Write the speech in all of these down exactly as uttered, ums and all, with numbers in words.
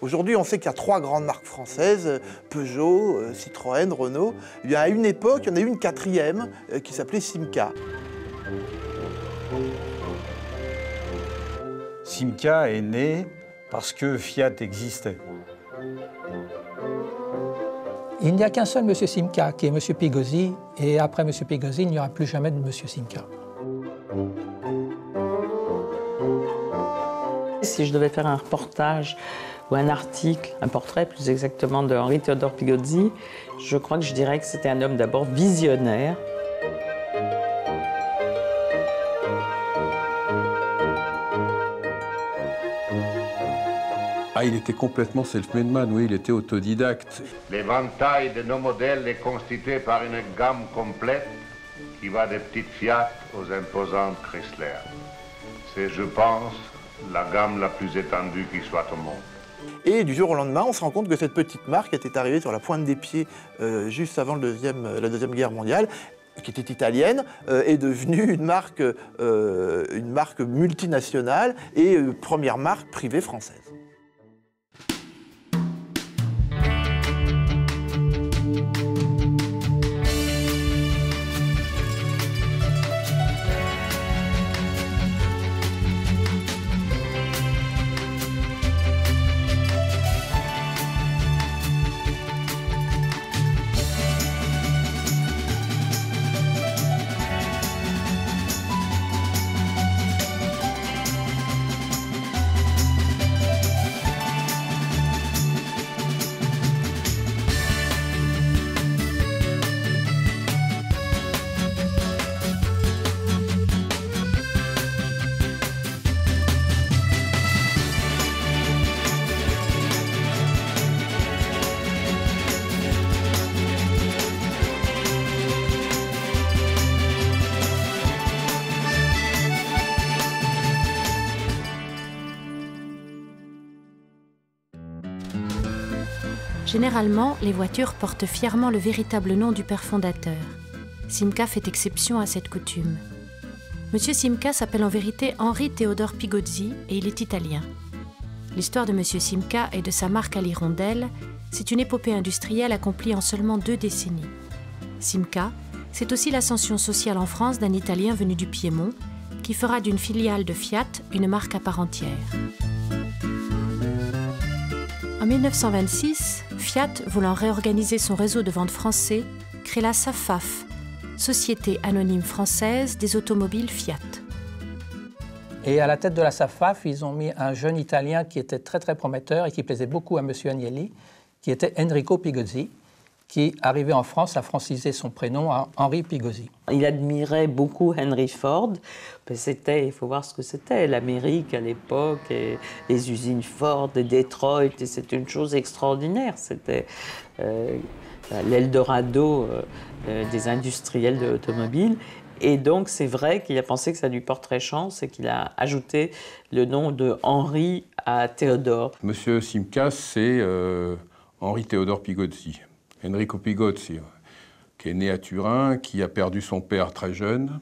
Aujourd'hui, on sait qu'il y a trois grandes marques françaises, Peugeot, Citroën, Renault. Eh bien, à une époque, il y en a eu une quatrième qui s'appelait Simca. Simca est né parce que Fiat existait. Il n'y a qu'un seul Monsieur Simca, qui est Monsieur Pigosi, et après Monsieur Pigosi, il n'y aura plus jamais de Monsieur Simca. Si je devais faire un reportage ou un article, un portrait plus exactement de Henri Théodore Pigozzi, je crois que je dirais que c'était un homme d'abord visionnaire. Ah, il était complètement self-made man, oui, il était autodidacte. L'éventail de nos modèles est constitué par une gamme complète qui va des petites Fiat aux imposantes Chrysler. C'est, je pense, la gamme la plus étendue qui soit au monde. Et du jour au lendemain, on se rend compte que cette petite marque était arrivée sur la pointe des pieds euh, juste avant le deuxième, la Deuxième Guerre mondiale, qui était italienne, euh, est devenue une marque, euh, une marque multinationale et euh, première marque privée française. Généralement, les voitures portent fièrement le véritable nom du père fondateur. Simca fait exception à cette coutume. Monsieur Simca s'appelle en vérité Henri Théodore Pigozzi et il est italien. L'histoire de Monsieur Simca et de sa marque à l'hirondelle, c'est une épopée industrielle accomplie en seulement deux décennies. Simca, c'est aussi l'ascension sociale en France d'un Italien venu du Piémont, qui fera d'une filiale de Fiat une marque à part entière. En mille neuf cent vingt-six, Fiat, voulant réorganiser son réseau de vente français, crée la SAFAF, Société anonyme française des automobiles Fiat. Et à la tête de la SAFAF, ils ont mis un jeune Italien qui était très très prometteur et qui plaisait beaucoup à M. Agnelli, qui était Enrico Pigozzi, qui, arrivé en France, a francisé son prénom à Henri Pigozzi. Il admirait beaucoup Henry Ford. C'était, il faut voir ce que c'était, l'Amérique à l'époque, et les usines Ford, et Detroit, et c'était une chose extraordinaire. C'était euh, l'Eldorado euh, des industriels de l'automobile. Et donc, c'est vrai qu'il a pensé que ça lui porterait chance et qu'il a ajouté le nom de Henri à Théodore. Monsieur Simca, c'est euh, Henri Théodore Pigozzi. Enrico Pigozzi, qui est né à Turin, qui a perdu son père très jeune,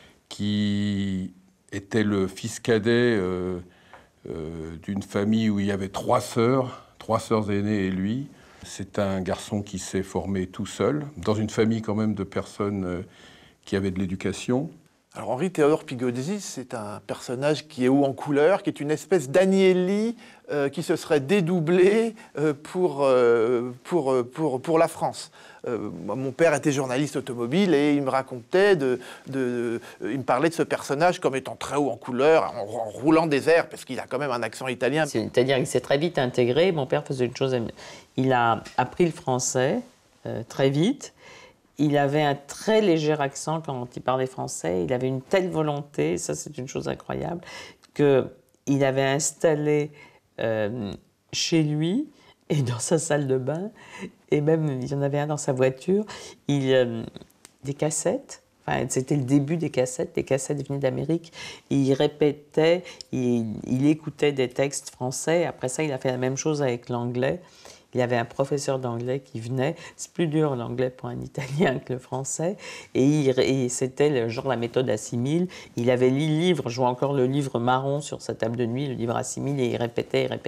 qui était le fils cadet euh, euh, d'une famille où il y avait trois sœurs, trois sœurs aînées et lui. C'est un garçon qui s'est formé tout seul, dans une famille quand même de personnes euh, qui avaient de l'éducation. Alors Henri Théodore Pigozzi, c'est un personnage qui est haut en couleur, qui est une espèce d'Agnelli euh, qui se serait dédoublé euh, pour, euh, pour, pour, pour la France. Euh, mon père était journaliste automobile et il me racontait, de, de, de, il me parlait de ce personnage comme étant très haut en couleur, en, en roulant des airs, parce qu'il a quand même un accent italien. C'est-à-dire qu'il s'est très vite intégré. Mon père faisait une chose, il a appris le français euh, très vite. Il avait un très léger accent quand il parlait français. Il avait une telle volonté, ça c'est une chose incroyable, qu'il avait installé euh, chez lui et dans sa salle de bain, et même il y en avait un dans sa voiture, il, euh, des cassettes. Enfin, c'était le début des cassettes. Les cassettes venaient d'Amérique. Il répétait, il, il écoutait des textes français. Après ça, il a fait la même chose avec l'anglais. Il y avait un professeur d'anglais qui venait. C'est plus dur l'anglais pour un Italien que le français. Et, il, et c'était le genre la méthode assimile. Il avait lu le livre, je vois encore le livre marron sur sa table de nuit, le livre assimile, et il répétait, il répétait.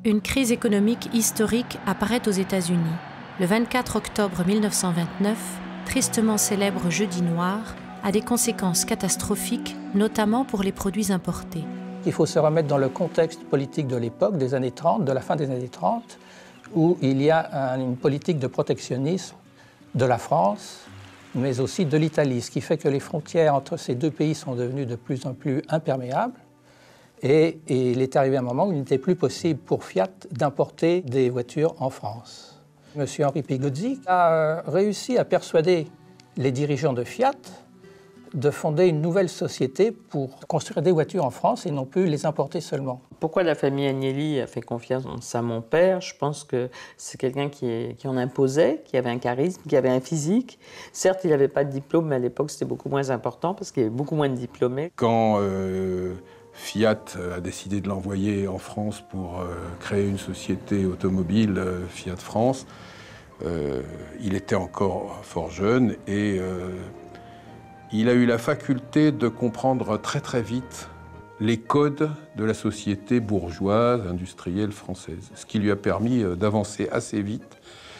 une crise économique historique apparaît aux États-Unis. Le vingt-quatre octobre mille neuf cent vingt-neuf, tristement célèbre Jeudi noir, a des conséquences catastrophiques, notamment pour les produits importés. Il faut se remettre dans le contexte politique de l'époque, des années trente, de la fin des années trente, où il y a un, une politique de protectionnisme de la France, mais aussi de l'Italie, ce qui fait que les frontières entre ces deux pays sont devenues de plus en plus imperméables. Et, et il est arrivé un moment où il n'était plus possible pour Fiat d'importer des voitures en France. Monsieur Henri Pigozzi a réussi à persuader les dirigeants de Fiat de fonder une nouvelle société pour construire des voitures en France et non plus les importer seulement. Pourquoi la famille Agnelli a fait confiance à mon père? Je pense que c'est quelqu'un qui, qui en imposait, qui avait un charisme, qui avait un physique. Certes, il n'avait pas de diplôme, mais à l'époque, c'était beaucoup moins important parce qu'il y avait beaucoup moins de diplômés. Quand euh, Fiat a décidé de l'envoyer en France pour euh, créer une société automobile, euh, Fiat France, euh, il était encore fort jeune et euh, il a eu la faculté de comprendre très très vite les codes de la société bourgeoise, industrielle française, ce qui lui a permis d'avancer assez vite,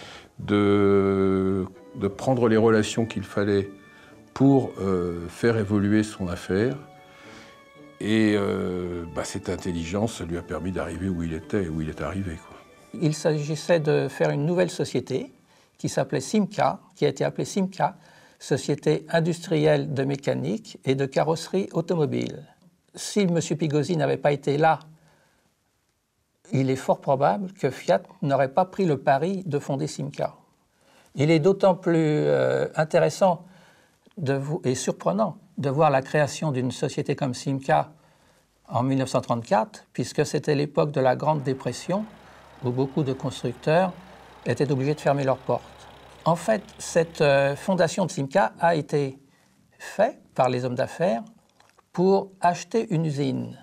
de, de prendre les relations qu'il fallait pour euh, faire évoluer son affaire. Et euh, bah, cette intelligence lui a permis d'arriver où il était et où il est arrivé, quoi. Il s'agissait de faire une nouvelle société qui s'appelait Simca, qui a été appelée Simca, Société industrielle de mécanique et de carrosserie automobile. Si M. Pigozzi n'avait pas été là, il est fort probable que Fiat n'aurait pas pris le pari de fonder Simca. Il est d'autant plus euh, intéressant de vous, et surprenant de voir la création d'une société comme Simca en mille neuf cent trente-quatre, puisque c'était l'époque de la Grande Dépression, où beaucoup de constructeurs étaient obligés de fermer leurs portes. En fait, cette euh, fondation de Simca a été faite par les hommes d'affaires pour acheter une usine.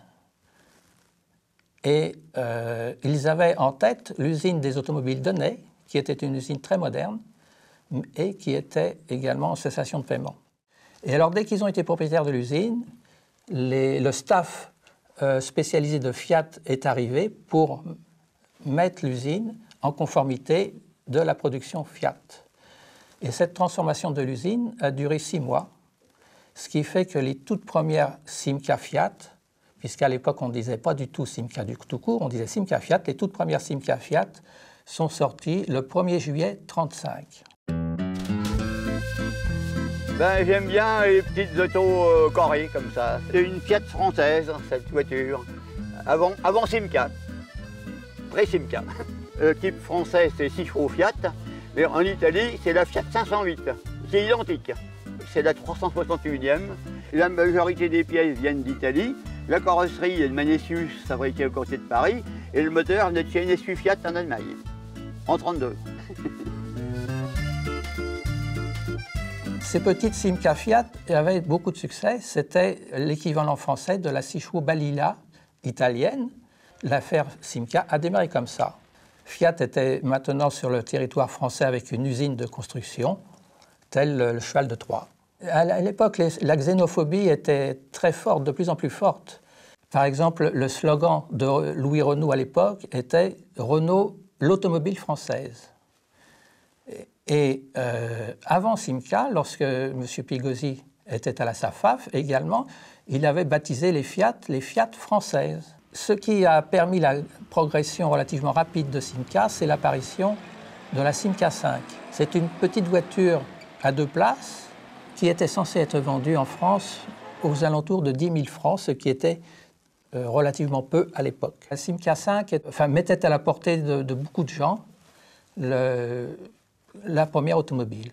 Et euh, ils avaient en tête l'usine des automobiles de Ney, qui était une usine très moderne et qui était également en cessation de paiement. Et alors, dès qu'ils ont été propriétaires de l'usine, les, le staff euh, spécialisé de Fiat est arrivé pour mettre l'usine en conformité de la production Fiat. Et cette transformation de l'usine a duré six mois, ce qui fait que les toutes premières Simca Fiat, puisqu'à l'époque on ne disait pas du tout Simca du tout court, on disait Simca Fiat, les toutes premières Simca Fiat sont sorties le premier juillet trente-cinq. Ben, j'aime bien les petites autos euh, carrées comme ça. C'est une Fiat française, cette voiture, avant, avant Simca, pré-Simca. Le type français, c'est six chevaux Fiat. Mais en Italie, c'est la Fiat cinq cent huit, qui est identique. C'est la trois cent soixante-et-unième. La majorité des pièces viennent d'Italie. La carrosserie est de Manessius, fabriquée au côté de Paris. Et le moteur est de chez N S U Fiat en Allemagne, en trente-deux. Ces petites Simca Fiat avaient beaucoup de succès. C'était l'équivalent français de la six chevaux Balilla italienne. L'affaire Simca a démarré comme ça. Fiat était maintenant sur le territoire français avec une usine de construction, tel le cheval de Troie. À l'époque, la xénophobie était très forte, de plus en plus forte. Par exemple, le slogan de Louis Renault à l'époque était « Renault, l'automobile française ». Et euh, avant Simca, lorsque M. Pigozzi était à la SAFAF également, il avait baptisé les Fiat les Fiat françaises. Ce qui a permis la progression relativement rapide de Simca, c'est l'apparition de la Simca cinq. C'est une petite voiture à deux places qui était censée être vendue en France aux alentours de dix mille francs, ce qui était euh, relativement peu à l'époque. La Simca cinq est, enfin, mettait à la portée de, de beaucoup de gens le, la première automobile.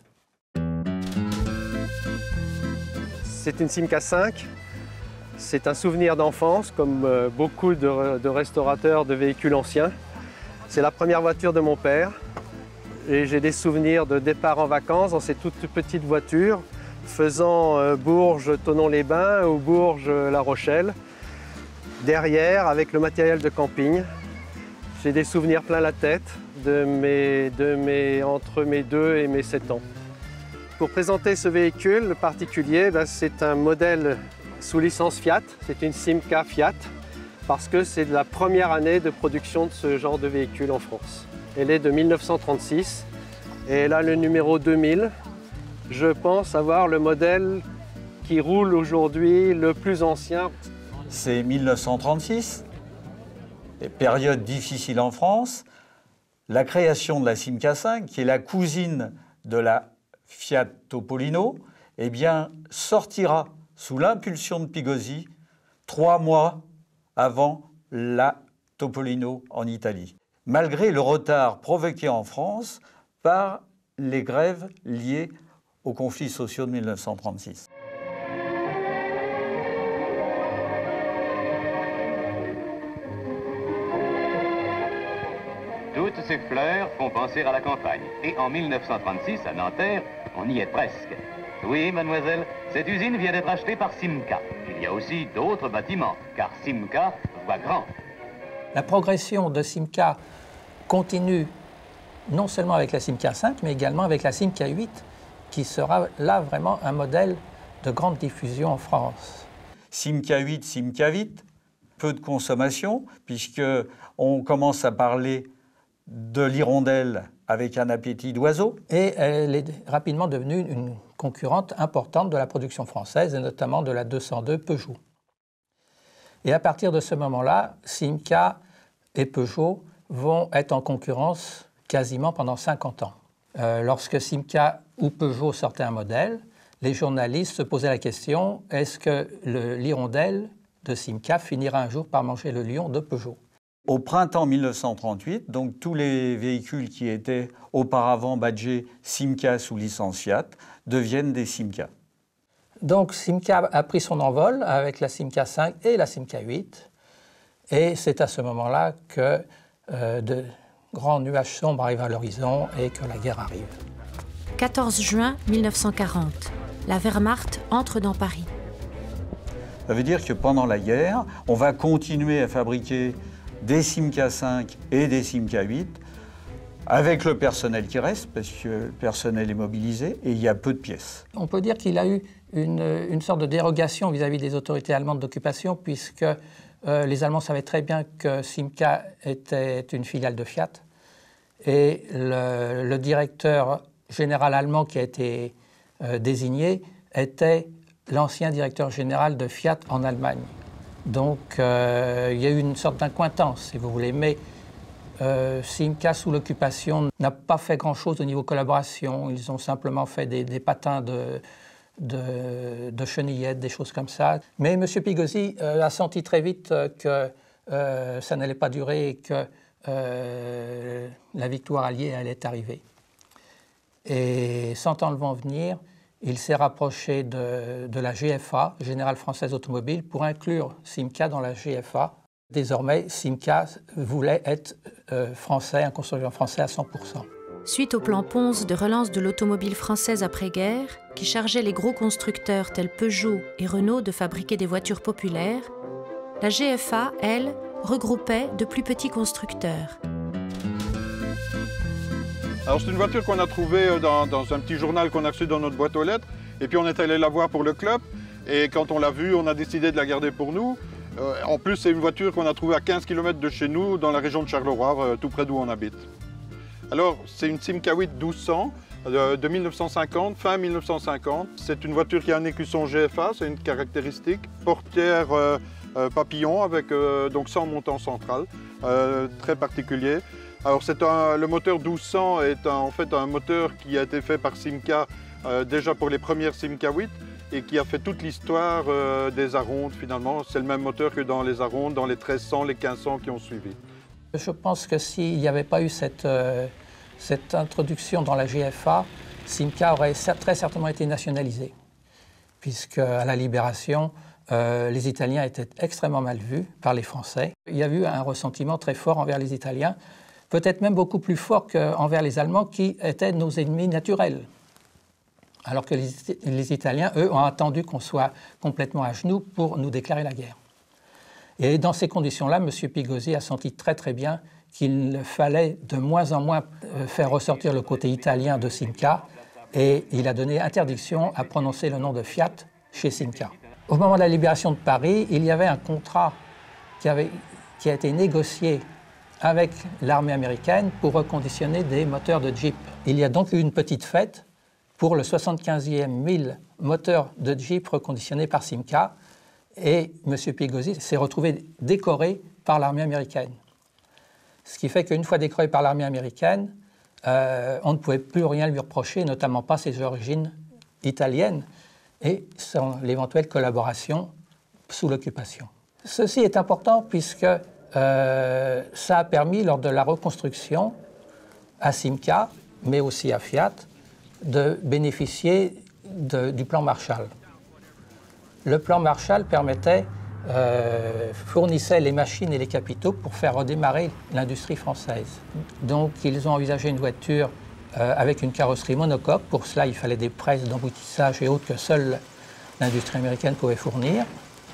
C'est une Simca cinq. C'est un souvenir d'enfance, comme euh, beaucoup de, de restaurateurs de véhicules anciens. C'est la première voiture de mon père. Et j'ai des souvenirs de départ en vacances dans ces toutes petites voitures, faisant euh, Bourges-Thonon-les-Bains ou Bourges-La Rochelle. Derrière, avec le matériel de camping, j'ai des souvenirs plein la tête de mes, de mes, entre mes deux et mes sept ans. Pour présenter ce véhicule particulier, ben, c'est un modèle sous licence Fiat, c'est une Simca Fiat, parce que c'est la première année de production de ce genre de véhicule en France. Elle est de mille neuf cent trente-six et elle a le numéro deux mille. Je pense avoir le modèle qui roule aujourd'hui le plus ancien. C'est mille neuf cent trente-six, période difficile en France. La création de la Simca cinq, qui est la cousine de la Fiat Topolino, eh bien, sortira sous l'impulsion de Pigozzi trois mois avant la Topolino en Italie, malgré le retard provoqué en France par les grèves liées aux conflits sociaux de mille neuf cent trente-six. Toutes ces fleurs font penser à la campagne. Et en mille neuf cent trente-six, à Nanterre, on y est presque. Oui, mademoiselle, cette usine vient d'être achetée par Simca. Il y a aussi d'autres bâtiments, car Simca voit grand. La progression de Simca continue non seulement avec la Simca cinq, mais également avec la Simca huit, qui sera là vraiment un modèle de grande diffusion en France. Simca huit, Simca huit, peu de consommation, puisqu'on commence à parler de l'hirondelle avec un appétit d'oiseau. Et elle est rapidement devenue une concurrente importante de la production française, et notamment de la deux cent deux Peugeot. Et à partir de ce moment-là, Simca et Peugeot vont être en concurrence quasiment pendant cinquante ans. Euh, lorsque Simca ou Peugeot sortaient un modèle, les journalistes se posaient la question, est-ce que l'hirondelle de Simca finira un jour par manger le lion de Peugeot? Au printemps mille neuf cent trente-huit, donc tous les véhicules qui étaient auparavant badgés Simca sous licence Fiat deviennent des Simca. Donc Simca a pris son envol avec la Simca cinq et la Simca huit. Et c'est à ce moment-là que euh, de grands nuages sombres arrivent à l'horizon et que la guerre arrive. quatorze juin mille neuf cent quarante, la Wehrmacht entre dans Paris. Ça veut dire que pendant la guerre, on va continuer à fabriquer des Simca cinq et des Simca huit, avec le personnel qui reste, parce que le personnel est mobilisé, et il y a peu de pièces. On peut dire qu'il a eu une, une sorte de dérogation vis-à-vis des autorités allemandes d'occupation, puisque euh, les Allemands savaient très bien que Simca était une filiale de Fiat, et le, le directeur général allemand qui a été euh, désigné était l'ancien directeur général de Fiat en Allemagne. Donc, euh, il y a eu une sorte d'incointance, si vous voulez. Mais euh, Simca, sous l'occupation, n'a pas fait grand-chose au niveau collaboration. Ils ont simplement fait des, des patins de, de, de chenillettes, des choses comme ça. Mais M. Pigozzi euh, a senti très vite que euh, ça n'allait pas durer et que euh, la victoire alliée allait arriver. Et sentant le vent venir, il s'est rapproché de, de la G F A, Générale Française Automobile, pour inclure Simca dans la G F A. Désormais, Simca voulait être euh, français, un constructeur français à cent pour cent. Suite au plan Ponce de relance de l'automobile française après-guerre, qui chargeait les gros constructeurs tels Peugeot et Renault de fabriquer des voitures populaires, la G F A, elle, regroupait de plus petits constructeurs. Alors c'est une voiture qu'on a trouvée dans, dans un petit journal qu'on a reçu dans notre boîte aux lettres. Et puis on est allé la voir pour le club. Et quand on l'a vue, on a décidé de la garder pour nous. Euh, en plus, c'est une voiture qu'on a trouvée à quinze kilomètres de chez nous, dans la région de Charleroi, euh, tout près d'où on habite. Alors c'est une Simca huit douze cents euh, de mille neuf cent cinquante, fin mille neuf cent cinquante. C'est une voiture qui a un écusson G F A, c'est une caractéristique. Portière euh, euh, papillon avec euh, donc sans montant central, euh, très particulier. Alors un, le moteur douze cents est un, en fait un moteur qui a été fait par Simca euh, déjà pour les premières Simca huit et qui a fait toute l'histoire euh, des Arondes finalement. C'est le même moteur que dans les Arondes, dans les treize cents, les quinze cents qui ont suivi. Je pense que s'il n'y avait pas eu cette, euh, cette introduction dans la G F A, Simca aurait très certainement été nationalisé, puisque à la Libération, euh, les Italiens étaient extrêmement mal vus par les Français. Il y a eu un ressentiment très fort envers les Italiens, peut-être même beaucoup plus fort qu'envers les Allemands qui étaient nos ennemis naturels. Alors que les, les Italiens, eux, ont attendu qu'on soit complètement à genoux pour nous déclarer la guerre. Et dans ces conditions-là, M. Pigozzi a senti très très bien qu'il fallait de moins en moins faire ressortir le côté italien de Simca et il a donné interdiction à prononcer le nom de Fiat chez Simca. Au moment de la libération de Paris, il y avait un contrat qui, avait, qui a été négocié avec l'armée américaine pour reconditionner des moteurs de Jeep. Il y a donc eu une petite fête pour le soixante-quinzième mille moteurs de Jeep reconditionnés par Simca, et M. Pigozzi s'est retrouvé décoré par l'armée américaine. Ce qui fait qu'une fois décoré par l'armée américaine, euh, on ne pouvait plus rien lui reprocher, notamment pas ses origines italiennes et son l'éventuelle collaboration sous l'occupation. Ceci est important puisque euh, ça a permis, lors de la reconstruction, à Simca, mais aussi à Fiat, de bénéficier de, du plan Marshall. Le plan Marshall permettait, euh, fournissait les machines et les capitaux pour faire redémarrer l'industrie française. Donc ils ont envisagé une voiture euh, avec une carrosserie monocoque. Pour cela, il fallait des presses d'emboutissage et autres que seule l'industrie américaine pouvait fournir.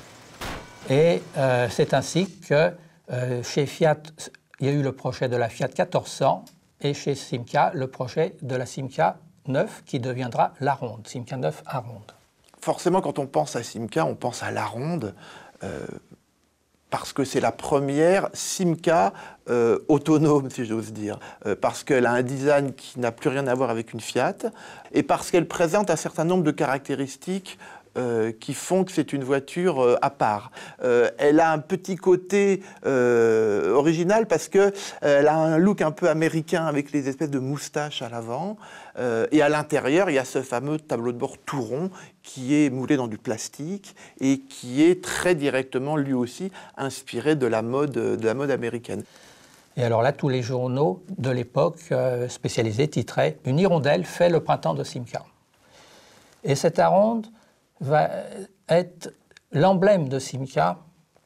Et euh, c'est ainsi que euh, chez Fiat, il y a eu le projet de la Fiat quatorze cents et chez Simca, le projet de la Simca neuf qui deviendra la Ronde, Simca neuf à Ronde. Forcément, quand on pense à Simca, on pense à la Ronde, euh, parce que c'est la première Simca euh, autonome, si j'ose dire, euh, parce qu'elle a un design qui n'a plus rien à voir avec une Fiat, et parce qu'elle présente un certain nombre de caractéristiques Euh, qui font que c'est une voiture euh, à part. Euh, elle a un petit côté euh, original parce qu'elle euh, a un look un peu américain avec les espèces de moustaches à l'avant. Euh, et à l'intérieur, il y a ce fameux tableau de bord tout rond qui est moulé dans du plastique et qui est très directement, lui aussi, inspiré de la mode, de la mode américaine. Et alors là, tous les journaux de l'époque euh, spécialisés titraient « Une hirondelle fait le printemps de Simca ». Et cette Aronde va être l'emblème de Simca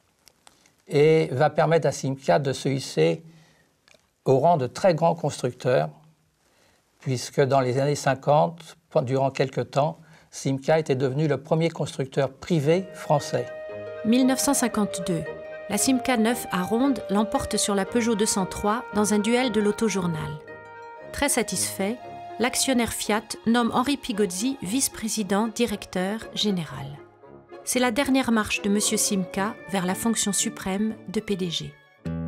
et va permettre à Simca de se hisser au rang de très grands constructeurs, puisque dans les années cinquante, durant quelque temps, Simca était devenu le premier constructeur privé français. mille neuf cent cinquante-deux, la Simca neuf à Ronde l'emporte sur la Peugeot deux cent trois dans un duel de l'Auto-Journal. Très satisfait, l'actionnaire Fiat nomme Henri Pigozzi vice-président directeur général. C'est la dernière marche de M. Simca vers la fonction suprême de P D G.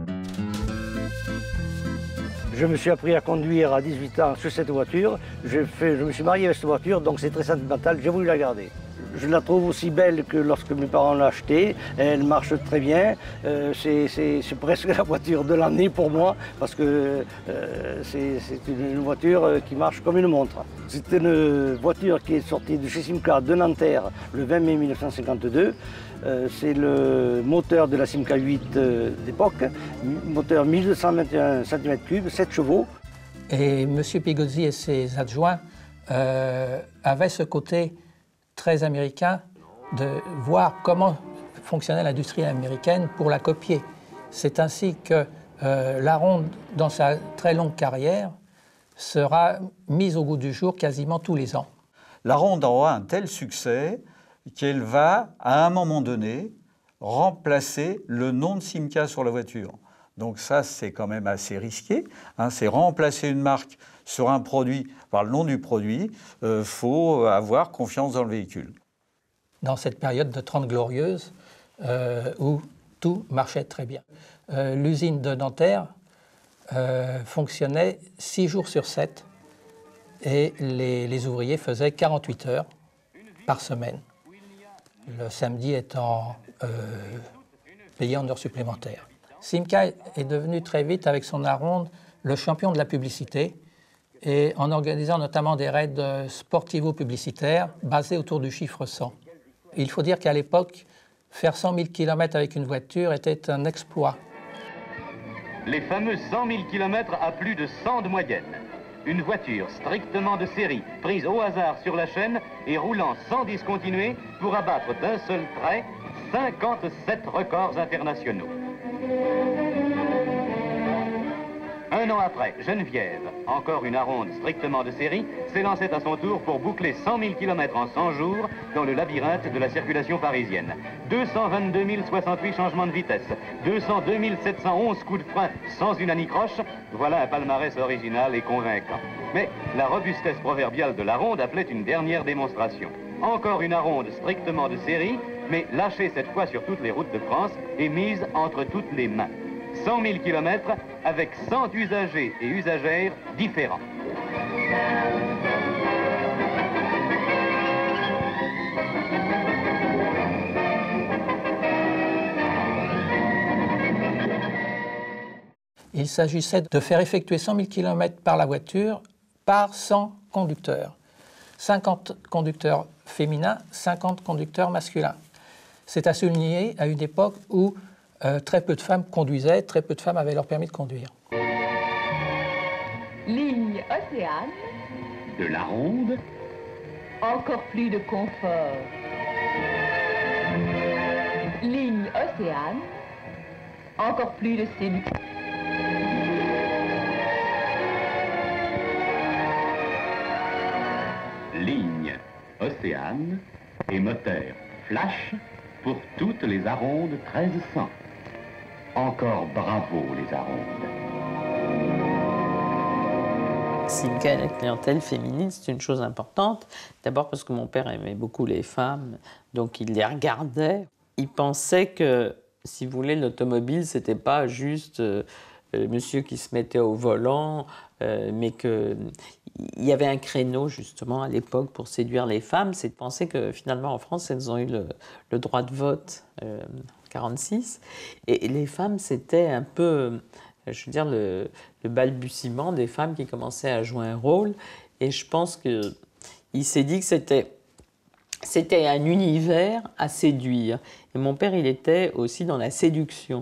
Je me suis appris à conduire à dix-huit ans sur cette voiture. Je, fais, je me suis marié avec cette voiture, donc c'est très sentimental, j'ai voulu la garder. Je la trouve aussi belle que lorsque mes parents l'ont achetée. Elle marche très bien. Euh, c'est presque la voiture de l'année pour moi, parce que euh, c'est une, une voiture qui marche comme une montre. C'est une voiture qui est sortie de chez Simca de Nanterre le vingt mai mille neuf cent cinquante-deux. Euh, c'est le moteur de la Simca huit euh, d'époque, moteur mille deux cent vingt et un centimètres cubes, sept chevaux. Et M. Pigozzi et ses adjoints euh, avaient ce côté très américain de voir comment fonctionnait l'industrie américaine pour la copier. C'est ainsi que euh, la Ronde, dans sa très longue carrière, sera mise au goût du jour quasiment tous les ans. La Ronde aura un tel succès qu'elle va, à un moment donné, remplacer le nom de Simca sur la voiture. Donc ça, c'est quand même assez risqué. Hein, c'est remplacer une marque sur un produit par le nom du produit. Il euh, faut avoir confiance dans le véhicule. Dans cette période de Trente Glorieuses, euh, où tout marchait très bien. Euh, L'usine de Nanterre euh, fonctionnait six jours sur sept et les, les ouvriers faisaient quarante-huit heures par semaine. Le samedi étant euh, payé en heures supplémentaires. Simca est devenu très vite, avec son Aronde, le champion de la publicité, et en organisant notamment des raids sportivo-publicitaires basés autour du chiffre cent. Il faut dire qu'à l'époque, faire cent mille kilomètres avec une voiture était un exploit. Les fameux cent mille kilomètres à plus de cent de moyenne. Une voiture strictement de série, prise au hasard sur la chaîne et roulant sans discontinuer pour abattre d'un seul trait cinquante-sept records internationaux. Un an après, Geneviève, encore une Aronde strictement de série, s'élançait à son tour pour boucler cent mille kilomètres en cent jours dans le labyrinthe de la circulation parisienne. deux cent vingt-deux mille soixante-huit changements de vitesse, deux cent deux mille sept cent onze coups de frein sans une anicroche, voilà un palmarès original et convaincant. Mais la robustesse proverbiale de l'Aronde appelait une dernière démonstration. Encore une Aronde strictement de série, mais lâchée cette fois sur toutes les routes de France et mise entre toutes les mains. cent mille kilomètres avec cent usagers et usagères différents. Il s'agissait de faire effectuer cent mille kilomètres par la voiture par cent conducteurs. cinquante conducteurs féminins, cinquante conducteurs masculins. C'est à souligner à une époque où euh, très peu de femmes conduisaient, très peu de femmes avaient leur permis de conduire. Ligne Océane. De la ronde. Encore plus de confort. Ligne Océane. Encore plus de séduction. Ligne Océane et moteur Flash pour toutes les Arondes treize cents. Encore bravo les Arondes. Simca et la clientèle féminine, c'est une chose importante. D'abord parce que mon père aimait beaucoup les femmes, donc il les regardait. Il pensait que, si vous voulez, l'automobile, c'était pas juste euh, euh, monsieur qui se mettait au volant, euh, mais que il y avait un créneau, justement, à l'époque, pour séduire les femmes. C'est de penser que, finalement, en France, elles ont eu le, le droit de vote euh, en quarante-six. Et, et les femmes, c'était un peu, je veux dire, le, le balbutiement des femmes qui commençaient à jouer un rôle. Et je pense qu'il s'est dit que c'était, c'était un univers à séduire. Et mon père, il était aussi dans la séduction.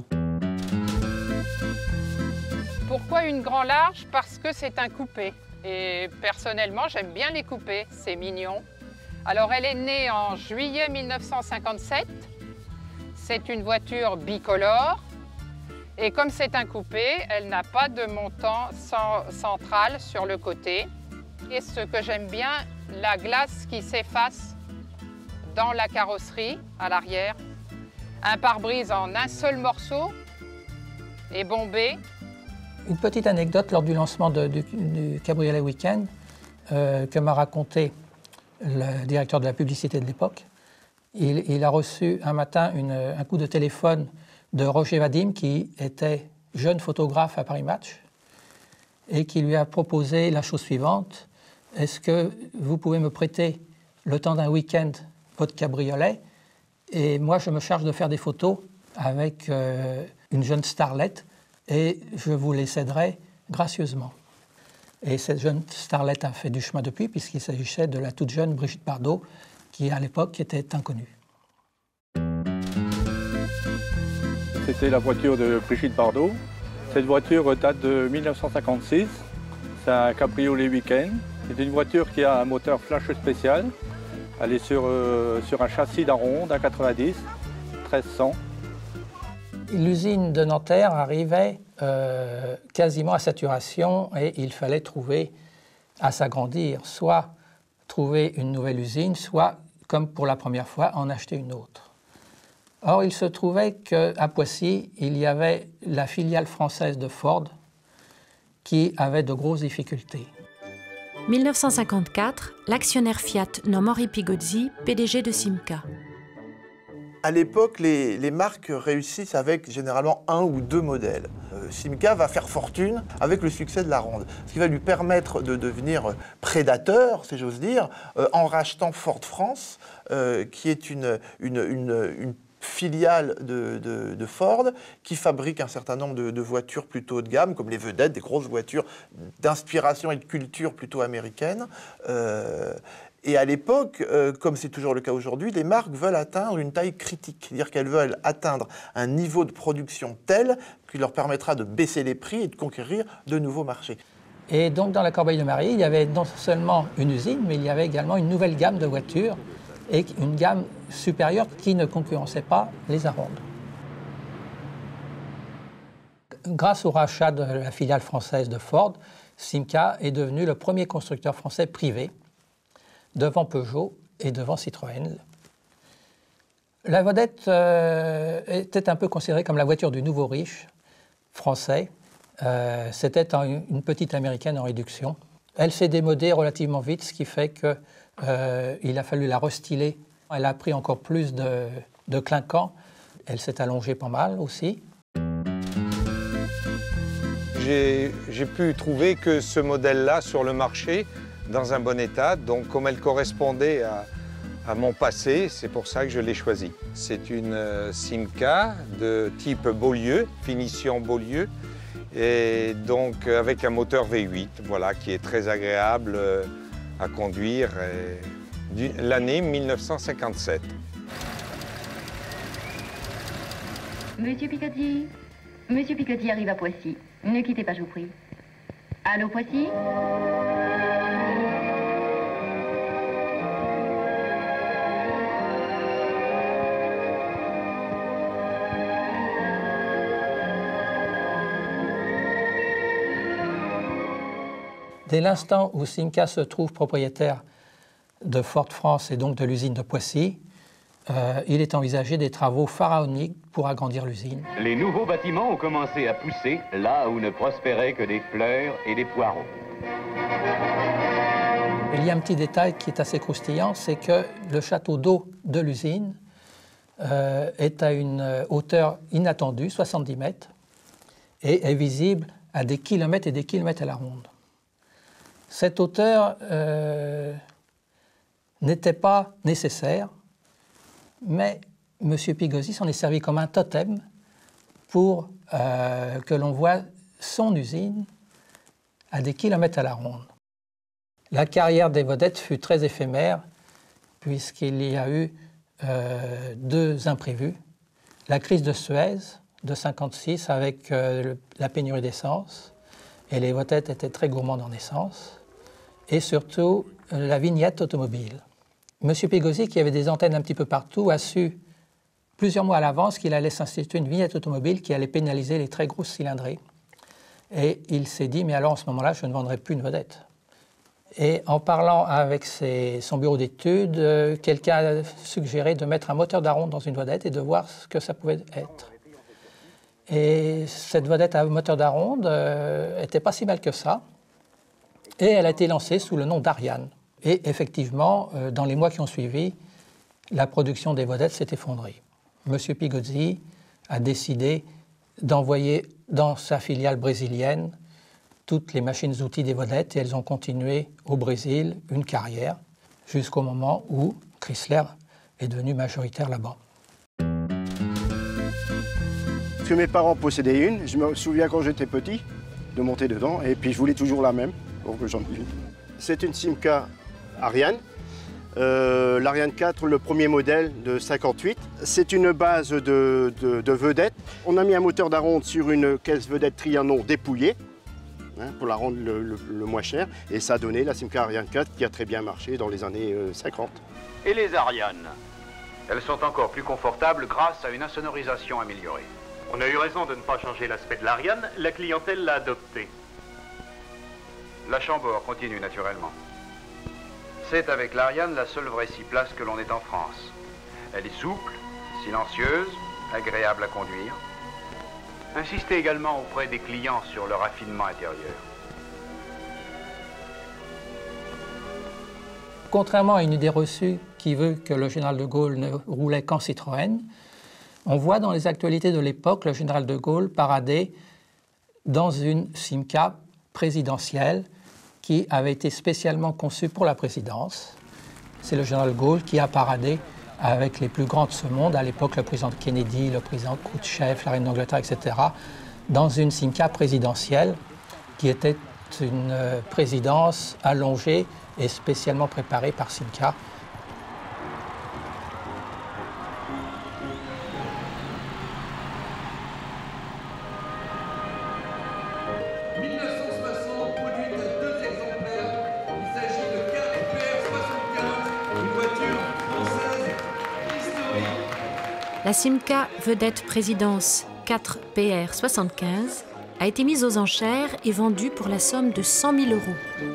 Pourquoi une grand large? Parce que c'est un coupé. Et personnellement, j'aime bien les coupés, c'est mignon. Alors, elle est née en juillet mille neuf cent cinquante-sept. C'est une voiture bicolore. Et comme c'est un coupé, elle n'a pas de montant central sur le côté. Et ce que j'aime bien, la glace qui s'efface dans la carrosserie, à l'arrière. Un pare-brise en un seul morceau et bombé. Une petite anecdote lors du lancement de, du, du Cabriolet Week-end euh, que m'a raconté le directeur de la publicité de l'époque. Il, il a reçu un matin une, un coup de téléphone de Roger Vadim, qui était jeune photographe à Paris Match, et qui lui a proposé la chose suivante. Est-ce que vous pouvez me prêter le temps d'un week-end votre cabriolet? Et moi, je me charge de faire des photos avec euh, une jeune starlette, et je vous les céderai gracieusement. Et cette jeune starlette a fait du chemin depuis, puisqu'il s'agissait de la toute jeune Brigitte Bardot, qui à l'époque était inconnue. C'était la voiture de Brigitte Bardot. Cette voiture date de mille neuf cent cinquante-six. C'est un cabriolet week-end. C'est une voiture qui a un moteur flash spécial. Elle est sur, euh, sur un châssis d'Aronde à quatre-vingt-dix, treize cents. L'usine de Nanterre arrivait euh, quasiment à saturation et il fallait trouver à s'agrandir, soit trouver une nouvelle usine, soit, comme pour la première fois, en acheter une autre. Or, il se trouvait qu'à Poissy, il y avait la filiale française de Ford qui avait de grosses difficultés. mille neuf cent cinquante-quatre, l'actionnaire Fiat nomme Henri Pigozzi P D G de Simca. À l'époque, les, les marques réussissent avec généralement un ou deux modèles. Euh, Simca va faire fortune avec le succès de la Ronde, ce qui va lui permettre de devenir prédateur, si j'ose dire, euh, en rachetant Ford France, euh, qui est une, une, une, une filiale de, de, de Ford, qui fabrique un certain nombre de, de voitures plutôt haut de gamme, comme les vedettes, des grosses voitures d'inspiration et de culture plutôt américaine. Euh, Et à l'époque, euh, comme c'est toujours le cas aujourd'hui, les marques veulent atteindre une taille critique, c'est-à-dire qu'elles veulent atteindre un niveau de production tel qui leur permettra de baisser les prix et de conquérir de nouveaux marchés. Et donc dans la Corbeille-de-Marie, il y avait non seulement une usine, mais il y avait également une nouvelle gamme de voitures et une gamme supérieure qui ne concurrençait pas les Arondes. Grâce au rachat de la filiale française de Ford, Simca est devenu le premier constructeur français privé, devant Peugeot et devant Citroën. La vedette euh, était un peu considérée comme la voiture du nouveau riche français. Euh, C'était une petite américaine en réduction. Elle s'est démodée relativement vite, ce qui fait qu'il euh, a fallu la restyler. Elle a pris encore plus de, de clinquant. Elle s'est allongée pas mal aussi. J'ai pu trouver que ce modèle-là sur le marché, dans un bon état, donc comme elle correspondait à, à mon passé, c'est pour ça que je l'ai choisi. C'est une euh, Simca de type Beaulieu, finition Beaulieu, et donc avec un moteur V huit, voilà, qui est très agréable euh, à conduire, l'année mille neuf cent cinquante-sept. Monsieur Picotti, Monsieur Picotti arrive à Poissy. Ne quittez pas, je vous prie. Allô, Poissy? Dès l'instant où Simca se trouve propriétaire de Ford France et donc de l'usine de Poissy, euh, il est envisagé des travaux pharaoniques pour agrandir l'usine. Les nouveaux bâtiments ont commencé à pousser là où ne prospéraient que des fleurs et des poireaux. Il y a un petit détail qui est assez croustillant, c'est que le château d'eau de l'usine euh, est à une hauteur inattendue, soixante-dix mètres, et est visible à des kilomètres et des kilomètres à la ronde. Cette hauteur euh, n'était pas nécessaire, mais M. Pigosi s'en est servi comme un totem pour euh, que l'on voit son usine à des kilomètres à la ronde. La carrière des vedettes fut très éphémère, puisqu'il y a eu euh, deux imprévus. La crise de Suez de mille neuf cent cinquante-six avec euh, le, la pénurie d'essence, et les vedettes étaient très gourmandes en essence, et surtout euh, la vignette automobile. M. Pigosi, qui avait des antennes un petit peu partout, a su plusieurs mois à l'avance qu'il allait s'instituer une vignette automobile qui allait pénaliser les très grosses cylindrées. Et il s'est dit, mais alors en ce moment-là, je ne vendrai plus une vedette. Et en parlant avec ses, son bureau d'études, euh, quelqu'un a suggéré de mettre un moteur d'Aronde dans une vedette et de voir ce que ça pouvait être. Et cette vedette à moteur d'Aronde n'était euh, pas si mal que ça. Et elle a été lancée sous le nom d'Ariane. Et effectivement, euh, dans les mois qui ont suivi, la production des vedettes s'est effondrée. M. Pigosi a décidé d'envoyer dans sa filiale brésilienne toutes les machines-outils des vedettes, et elles ont continué au Brésil une carrière jusqu'au moment où Chrysler est devenu majoritaire là-bas. Parce que mes parents possédaient une, je me souviens quand j'étais petit de monter dedans, et puis je voulais toujours la même, donc j'en ai une. C'est une Simca Ariane, euh, l'Ariane quatre, le premier modèle de cinquante-huit. C'est une base de, de, de vedettes. On a mis un moteur d'Aronde sur une caisse vedette Trianon dépouillée, hein, pour la rendre le, le, le moins cher, et ça a donné la Simca Ariane quatre qui a très bien marché dans les années euh, cinquante. Et les Ariane? Elles sont encore plus confortables grâce à une insonorisation améliorée. On a eu raison de ne pas changer l'aspect de l'Ariane, la clientèle l'a adopté. La Chambord continue naturellement. C'est avec l'Ariane la seule vraie six places que l'on ait en France. Elle est souple, silencieuse, agréable à conduire. Insistez également auprès des clients sur le raffinement intérieur. Contrairement à une idée reçue qui veut que le général de Gaulle ne roulait qu'en Citroën, on voit dans les actualités de l'époque le général de Gaulle parader dans une Simca présidentielle qui avait été spécialement conçue pour la présidence. C'est le général de Gaulle qui a paradé avec les plus grands de ce monde, à l'époque le président Kennedy, le président Khrouchtchev, la reine d'Angleterre, et cetera, dans une Simca présidentielle qui était une présidence allongée et spécialement préparée par Simca. La Simca vedette présidence quatre P R soixante-quinze a été mise aux enchères et vendue pour la somme de cent mille euros.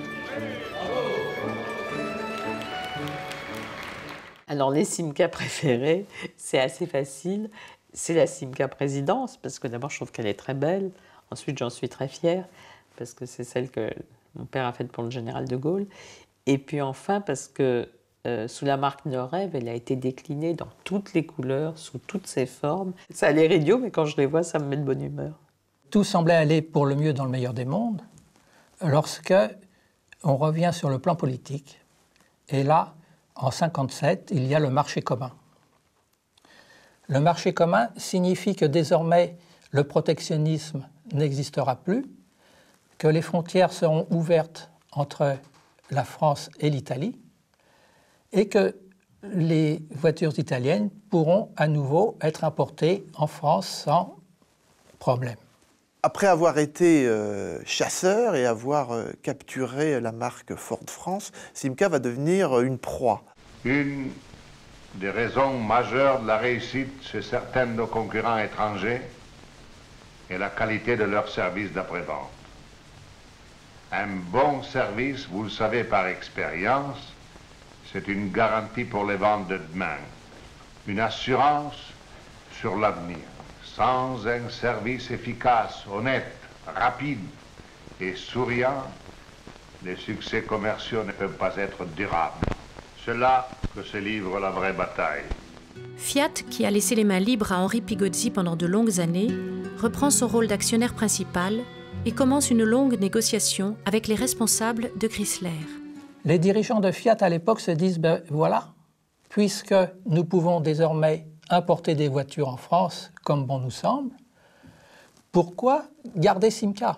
Alors les Simca préférées, c'est assez facile. C'est la Simca présidence, parce que d'abord je trouve qu'elle est très belle. Ensuite j'en suis très fière, parce que c'est celle que mon père a faite pour le général de Gaulle. Et puis enfin parce que euh, sous la marque Norève, elle a été déclinée dans toutes les couleurs, sous toutes ses formes. Ça a l'air idiot, mais quand je les vois, ça me met de bonne humeur. Tout semblait aller pour le mieux dans le meilleur des mondes, lorsque on revient sur le plan politique. Et là, en mille neuf cent cinquante-sept, il y a le marché commun. Le marché commun signifie que désormais, le protectionnisme n'existera plus, que les frontières seront ouvertes entre la France et l'Italie, et que les voitures italiennes pourront à nouveau être importées en France sans problème. Après avoir été euh, chasseur et avoir euh, capturé la marque Ford France, Simca va devenir une proie. Une des raisons majeures de la réussite chez certains de nos concurrents étrangers est la qualité de leur service d'après-vente. Un bon service, vous le savez par expérience, c'est une garantie pour les ventes de demain, une assurance sur l'avenir. Sans un service efficace, honnête, rapide et souriant, les succès commerciaux ne peuvent pas être durables. C'est là que se livre la vraie bataille. Fiat, qui a laissé les mains libres à Henri Pigozzi pendant de longues années, reprend son rôle d'actionnaire principal et commence une longue négociation avec les responsables de Chrysler. Les dirigeants de Fiat à l'époque se disent, ben voilà, puisque nous pouvons désormais importer des voitures en France comme bon nous semble, pourquoi garder Simca?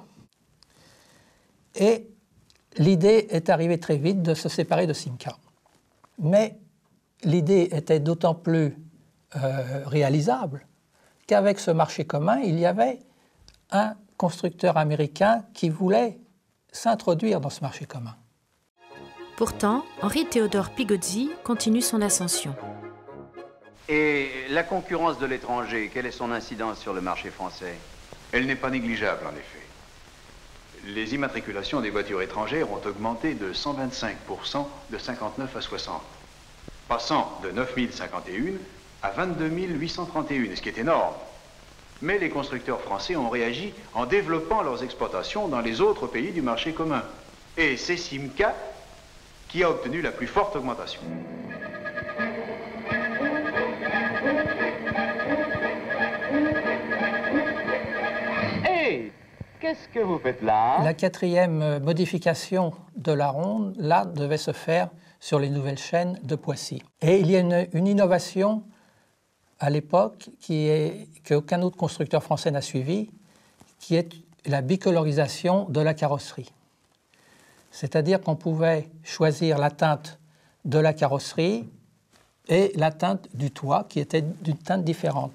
Et l'idée est arrivée très vite de se séparer de Simca. Mais l'idée était d'autant plus euh, réalisable qu'avec ce marché commun, il y avait un constructeur américain qui voulait s'introduire dans ce marché commun. Pourtant, Henri Théodore Pigozzi continue son ascension. Et la concurrence de l'étranger, quelle est son incidence sur le marché français? Elle n'est pas négligeable, en effet. Les immatriculations des voitures étrangères ont augmenté de cent vingt-cinq pour cent de cinquante-neuf à soixante, passant de neuf mille cinquante et un à vingt-deux mille huit cent trente et un, ce qui est énorme. Mais les constructeurs français ont réagi en développant leurs exploitations dans les autres pays du marché commun. Et c'est Simca qui a obtenu la plus forte augmentation. Hey, qu'est-ce que vous faites là? La quatrième modification de la ronde, là, devait se faire sur les nouvelles chaînes de Poissy. Et il y a une, une innovation à l'époque qui est qu'aucun autre constructeur français n'a suivi, qui est la bicolorisation de la carrosserie. C'est-à-dire qu'on pouvait choisir la teinte de la carrosserie et la teinte du toit, qui était d'une teinte différente.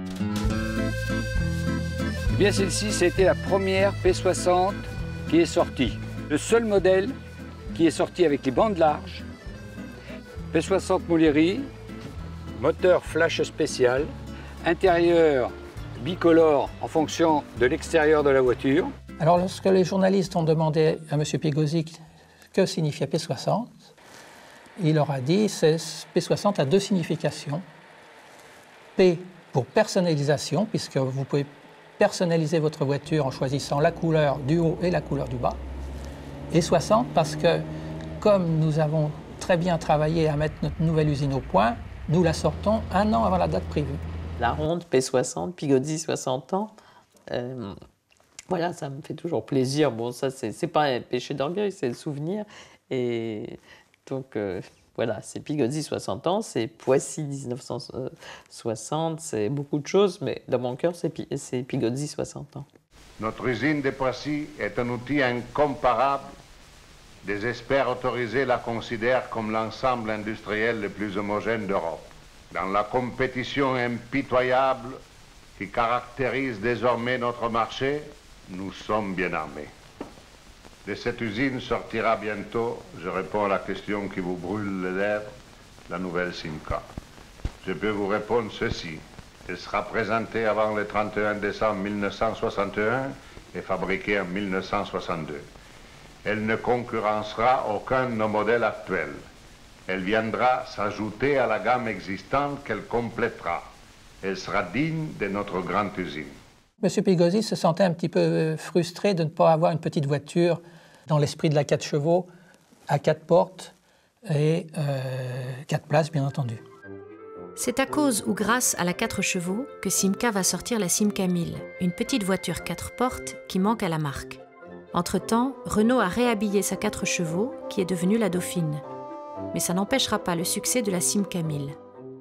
Eh bien, celle-ci, c'était la première P soixante qui est sortie. Le seul modèle qui est sorti avec les bandes larges, P soixante Moléry, moteur flash spécial, intérieur bicolore en fonction de l'extérieur de la voiture. Alors, lorsque les journalistes ont demandé à M. Pigozzi que signifiait P soixante, il leur a dit que P soixante a deux significations. P pour personnalisation, puisque vous pouvez personnaliser votre voiture en choisissant la couleur du haut et la couleur du bas. Et soixante parce que, comme nous avons très bien travaillé à mettre notre nouvelle usine au point, nous la sortons un an avant la date prévue. La ronde P soixante, Pigozzi soixante ans, euh, voilà, ça me fait toujours plaisir. Bon, ça, c'est pas un péché d'orgueil, c'est le souvenir. Et donc, euh, voilà, c'est Pigozzi soixante ans, c'est Poissy mille neuf cent soixante, c'est beaucoup de choses, mais dans mon cœur, c'est Pigozzi soixante ans. Notre usine de Poissy est un outil incomparable. Des experts autorisés la considèrent comme l'ensemble industriel le plus homogène d'Europe. Dans la compétition impitoyable qui caractérise désormais notre marché, nous sommes bien armés. De cette usine sortira bientôt, je réponds à la question qui vous brûle les lèvres, la nouvelle Simca. Je peux vous répondre ceci. Elle sera présentée avant le trente et un décembre mille neuf cent soixante et un et fabriquée en mille neuf cent soixante-deux. Elle ne concurrencera aucun de nos modèles actuels. Elle viendra s'ajouter à la gamme existante qu'elle complétera. Elle sera digne de notre grande usine. M. Pigozzi se sentait un petit peu frustré de ne pas avoir une petite voiture dans l'esprit de la quatre chevaux, à quatre portes, et euh, quatre places, bien entendu. C'est à cause ou grâce à la quatre chevaux que Simca va sortir la Simca mille, une petite voiture quatre portes qui manque à la marque. Entre-temps, Renault a réhabillé sa quatre chevaux, qui est devenue la Dauphine. Mais ça n'empêchera pas le succès de la Simca mille.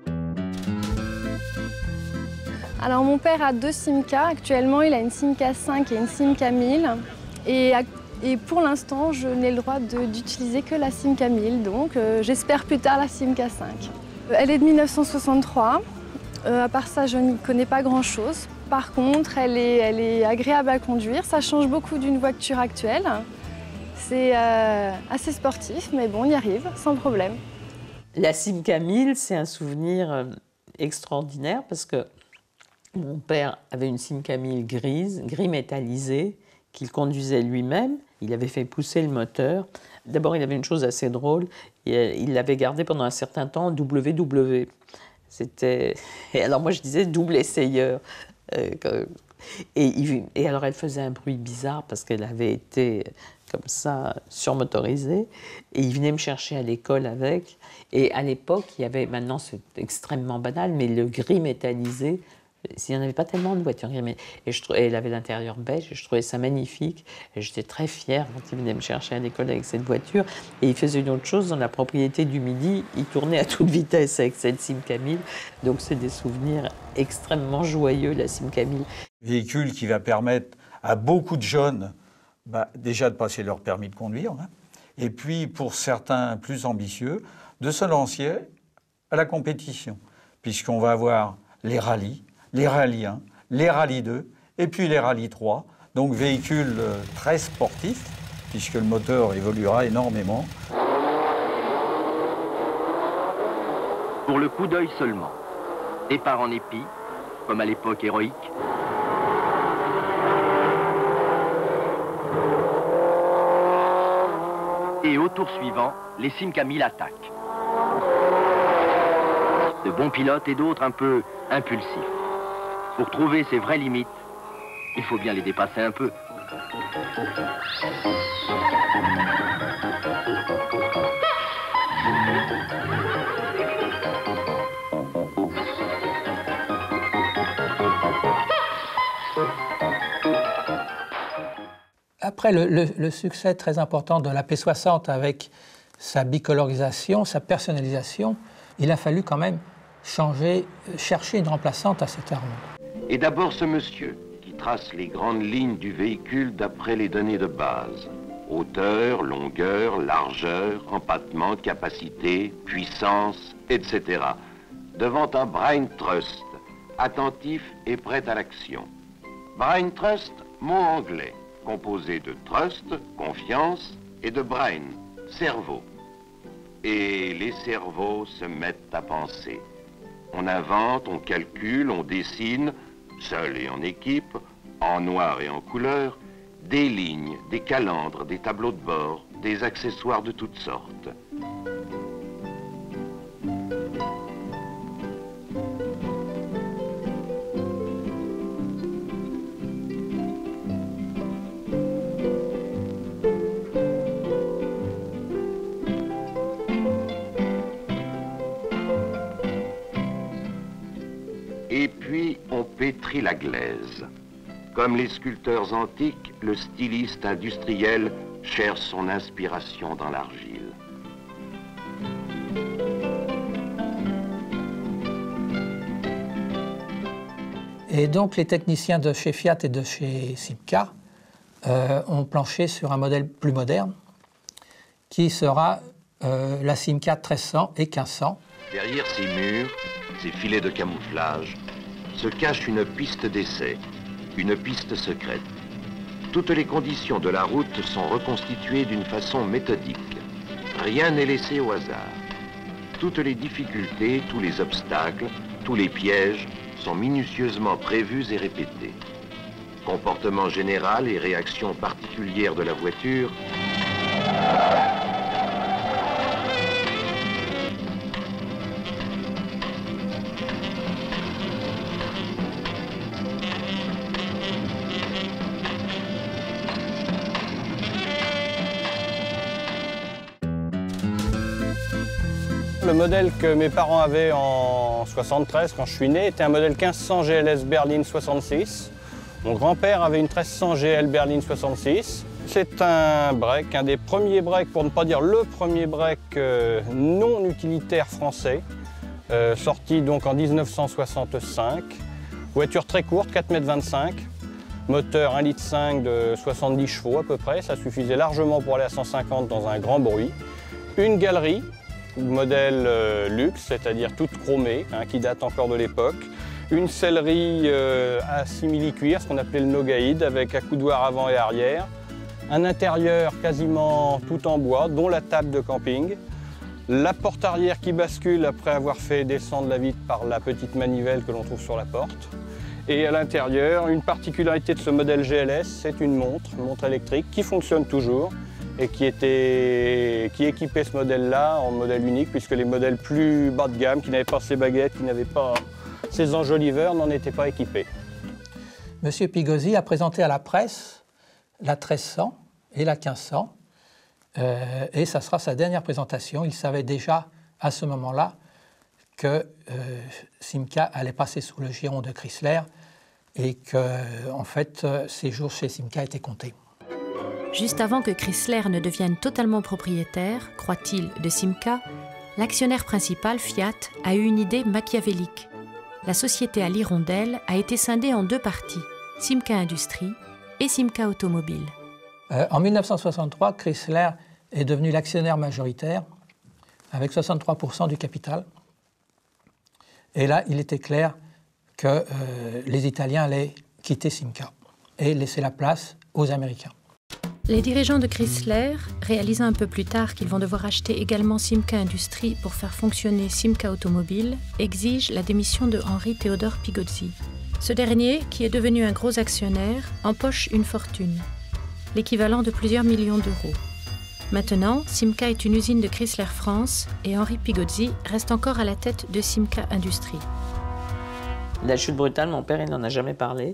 Alors mon père a deux Simca. Actuellement, il a une Simca cinq et une Simca mille. Et, et pour l'instant, je n'ai le droit d'utiliser que la Simca mille. Donc euh, j'espère plus tard la Simca cinq. Elle est de mille neuf cent soixante-trois. Euh, à part ça, je n'y connais pas grand-chose. Par contre, elle est, elle est agréable à conduire. Ça change beaucoup d'une voiture actuelle. C'est euh, assez sportif, mais bon, on y arrive sans problème. La Simca mille, c'est un souvenir euh, extraordinaire parce que mon père avait une Simca mille grise, gris métallisé, qu'il conduisait lui-même. Il avait fait pousser le moteur. D'abord, il avait une chose assez drôle. Il l'avait gardé pendant un certain temps W W. C'était... Et alors moi, je disais double essayeur. Euh, et, il... et alors, elle faisait un bruit bizarre parce qu'elle avait été comme ça surmotorisée. Et il venait me chercher à l'école avec. Et à l'époque, il y avait... Maintenant, c'est extrêmement banal, mais le gris métallisé... Il n'y en avait pas tellement de voitures. Et, je, et elle avait l'intérieur beige, et je trouvais ça magnifique. Et j'étais très fière quand il venait me chercher à l'école avec cette voiture. Et il faisait une autre chose, dans la propriété du Midi, il tournait à toute vitesse avec cette Simca mille. Donc c'est des souvenirs extrêmement joyeux, la Simca mille. Véhicule qui va permettre à beaucoup de jeunes, bah, déjà de passer leur permis de conduire, hein, et puis pour certains plus ambitieux, de se lancer à la compétition, puisqu'on va avoir les rallyes, les rallyes un, les rallyes deux, et puis les rallyes trois. Donc véhicule très sportif, puisque le moteur évoluera énormément. Pour le coup d'œil seulement. Départ en épi, comme à l'époque héroïque. Et au tour suivant, les Simca mille attaquent. De bons pilotes et d'autres un peu impulsifs. Pour trouver ses vraies limites, il faut bien les dépasser un peu. Après le, le, le succès très important de la P soixante avec sa bicolorisation, sa personnalisation, il a fallu quand même changer, chercher une remplaçante à cette arme. Et d'abord ce monsieur qui trace les grandes lignes du véhicule d'après les données de base. Hauteur, longueur, largeur, empattement, capacité, puissance, et cetera. Devant un brain trust, attentif et prêt à l'action. Brain trust, mot anglais, composé de trust, confiance, et de brain, cerveau. Et les cerveaux se mettent à penser. On invente, on calcule, on dessine, seul et en équipe, en noir et en couleur, des lignes, des calendres, des tableaux de bord, des accessoires de toutes sortes. Et puis, on pétrit la glaise. Comme les sculpteurs antiques, le styliste industriel cherche son inspiration dans l'argile. Et donc, les techniciens de chez Fiat et de chez Simca euh, ont planché sur un modèle plus moderne, qui sera euh, la Simca treize cents et quinze cents. Derrière ces murs, ces filets de camouflage, se cache une piste d'essai, une piste secrète. Toutes les conditions de la route sont reconstituées d'une façon méthodique. Rien n'est laissé au hasard. Toutes les difficultés, tous les obstacles, tous les pièges sont minutieusement prévus et répétés. Comportement général et réaction particulière de la voiture. le modèle que mes parents avaient en soixante-treize, quand je suis né, était un modèle quinze cents G L S Berline soixante-six. Mon grand-père avait une treize cents G L Berline soixante-six. C'est un break, un des premiers breaks, pour ne pas dire le premier break euh, non utilitaire français, euh, sorti donc en mille neuf cent soixante-cinq. Voiture très courte, quatre mètres vingt-cinq. Moteur un virgule cinq litre de soixante-dix chevaux à peu près, ça suffisait largement pour aller à cent cinquante dans un grand bruit. Une galerie, modèle euh, luxe, c'est-à-dire toute chromée, hein, qui date encore de l'époque. Une sellerie euh, à simili-cuir, ce qu'on appelait le no-guide, avec accoudoir avant et arrière. Un intérieur quasiment tout en bois, dont la table de camping. La porte arrière qui bascule après avoir fait descendre la vitre par la petite manivelle que l'on trouve sur la porte. Et à l'intérieur, une particularité de ce modèle G L S, c'est une montre, une montre électrique qui fonctionne toujours et qui, était, qui équipait ce modèle-là en modèle unique, puisque les modèles plus bas de gamme, qui n'avaient pas ces baguettes, qui n'avaient pas ces enjoliveurs, n'en étaient pas équipés. Monsieur Pigozzi a présenté à la presse la treize cents et la quinze cents, euh, et ça sera sa dernière présentation. Il savait déjà à ce moment-là que euh, Simca allait passer sous le giron de Chrysler et que, en fait, ses jours chez Simca étaient comptés. Juste avant que Chrysler ne devienne totalement propriétaire, croit-il, de Simca, l'actionnaire principal, Fiat, a eu une idée machiavélique. La société à l'hirondelle a été scindée en deux parties, Simca Industrie et Simca Automobile. Euh, en mille neuf cent soixante-trois, Chrysler est devenu l'actionnaire majoritaire avec soixante-trois pour cent du capital. Et là, il était clair que euh, les Italiens allaient quitter Simca et laisser la place aux Américains. Les dirigeants de Chrysler, réalisant un peu plus tard qu'ils vont devoir acheter également Simca Industrie pour faire fonctionner Simca Automobile, exigent la démission de Henri Théodore Pigozzi. Ce dernier, qui est devenu un gros actionnaire, empoche une fortune, l'équivalent de plusieurs millions d'euros. Maintenant, Simca est une usine de Chrysler France et Henri Pigozzi reste encore à la tête de Simca Industrie. La chute brutale, mon père, il n'en a jamais parlé.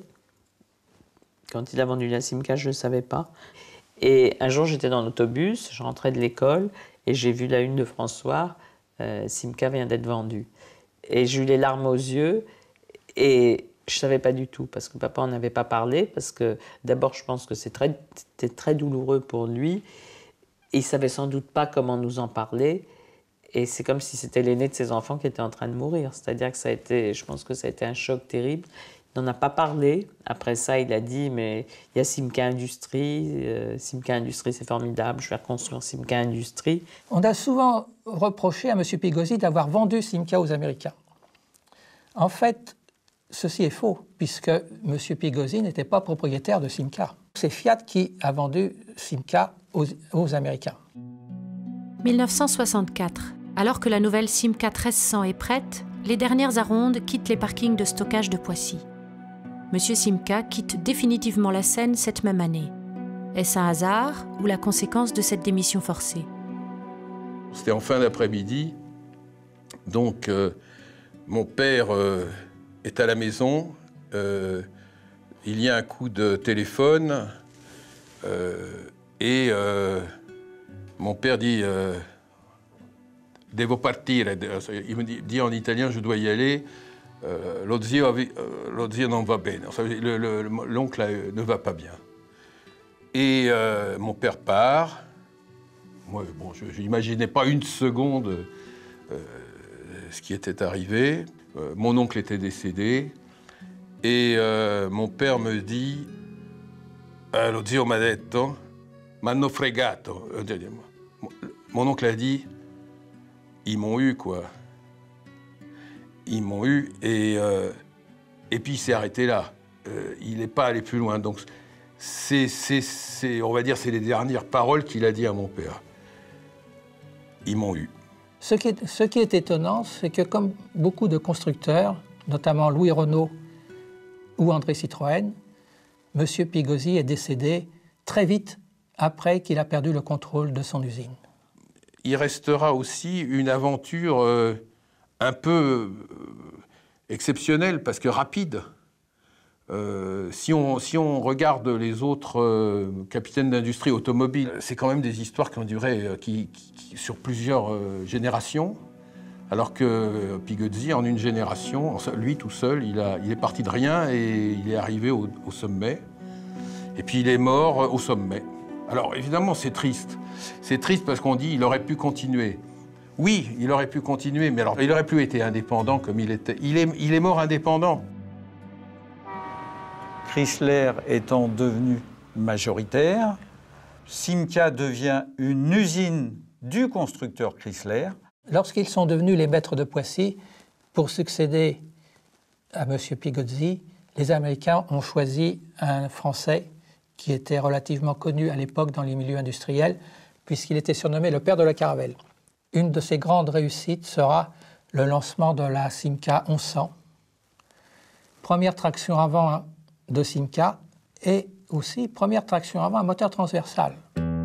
Quand il a vendu la Simca, je ne le savais pas. Et un jour, j'étais dans l'autobus, je rentrais de l'école et j'ai vu la une de François, euh, Simca vient d'être vendue. Et j'ai eu les larmes aux yeux et je ne savais pas du tout parce que papa n'en avait pas parlé. Parce que d'abord, je pense que c'était très, très douloureux pour lui. Il ne savait sans doute pas comment nous en parler. Et c'est comme si c'était l'aîné de ses enfants qui était en train de mourir. C'est-à-dire que ça a été, je pense que ça a été un choc terrible. Il n'en a pas parlé. Après ça, il a dit, mais il y a Simca Industrie. Euh, Simca Industrie, c'est formidable. Je vais reconstruire Simca Industrie. On a souvent reproché à M. Pigozzi d'avoir vendu Simca aux Américains. En fait, ceci est faux, puisque M. Pigozzi n'était pas propriétaire de Simca. C'est Fiat qui a vendu Simca aux, aux Américains. mille neuf cent soixante-quatre. Alors que la nouvelle Simca treize cents est prête, les dernières Arondes quittent les parkings de stockage de Poissy. Monsieur Simca quitte définitivement la scène cette même année. Est-ce un hasard ou la conséquence de cette démission forcée? C'était en fin d'après-midi, donc euh, mon père euh, est à la maison, euh, il y a un coup de téléphone euh, et euh, mon père dit euh, « Devo partire », il me dit, dit en italien « Je dois y aller ». Euh, lo zio, euh, lo zio non va bene, l'oncle ne va pas bien. Et euh, mon père part. Moi, bon, je n'imaginais pas une seconde euh, ce qui était arrivé. Euh, mon oncle était décédé. Et euh, mon père me dit, ah, lo zio m'ha detto, m'hanno fregato. Mon oncle a dit, ils m'ont eu, quoi. Ils m'ont eu, et, euh, et puis il s'est arrêté là. Euh, il n'est pas allé plus loin. Donc, c'est, c'est, c'est, on va dire, c'est les dernières paroles qu'il a dit à mon père. Ils m'ont eu. Ce qui est, ce qui est étonnant, c'est que comme beaucoup de constructeurs, notamment Louis Renault ou André Citroën, M. Pigozzi est décédé très vite après qu'il a perdu le contrôle de son usine. Il restera aussi une aventure euh, un peu exceptionnelle, parce que rapide. Euh, si, on, si on regarde les autres euh, capitaines d'industrie automobile, c'est quand même des histoires qui ont duré qui, qui, sur plusieurs euh, générations. Alors que Pigozzi, en une génération, lui tout seul, il, a, il est parti de rien et il est arrivé au, au sommet. Et puis il est mort au sommet. Alors évidemment, c'est triste. C'est triste parce qu'on dit qu'il aurait pu continuer. Oui, il aurait pu continuer, mais alors il n'aurait plus été indépendant comme il était. Il est, il est mort indépendant. Chrysler étant devenu majoritaire, Simca devient une usine du constructeur Chrysler. Lorsqu'ils sont devenus les maîtres de Poissy, pour succéder à M. Pigozzi, les Américains ont choisi un Français qui était relativement connu à l'époque dans les milieux industriels, puisqu'il était surnommé le père de la caravelle. Une de ses grandes réussites sera le lancement de la Simca onze cents, première traction avant de Simca et aussi première traction avant un moteur transversal.